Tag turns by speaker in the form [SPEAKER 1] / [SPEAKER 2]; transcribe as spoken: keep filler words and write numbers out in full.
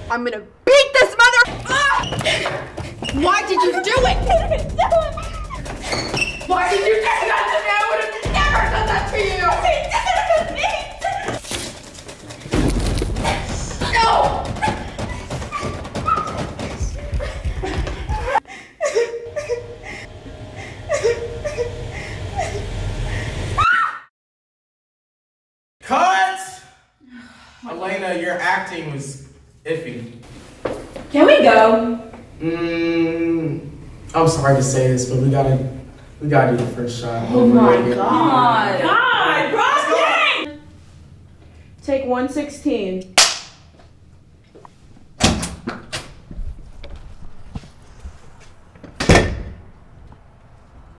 [SPEAKER 1] I'm gonna beat this mother. Ah! Why did you do it? Why did you do that to me? I would have never done that to you. No.
[SPEAKER 2] Cut! Elena, your acting was iffy.
[SPEAKER 3] Can we go?
[SPEAKER 2] Mmm. I'm sorry to say this, but we gotta, we gotta do the first shot.
[SPEAKER 3] Oh my
[SPEAKER 2] again.
[SPEAKER 3] God!
[SPEAKER 1] God, Rocky!
[SPEAKER 3] Take one sixteen.